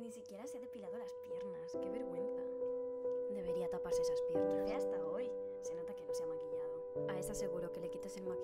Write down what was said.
Ni siquiera se ha depilado las piernas. ¡Qué vergüenza! Debería taparse esas piernas. Qué fea hasta hoy. Se nota que no se ha maquillado. A esa seguro que le quitas el maquillaje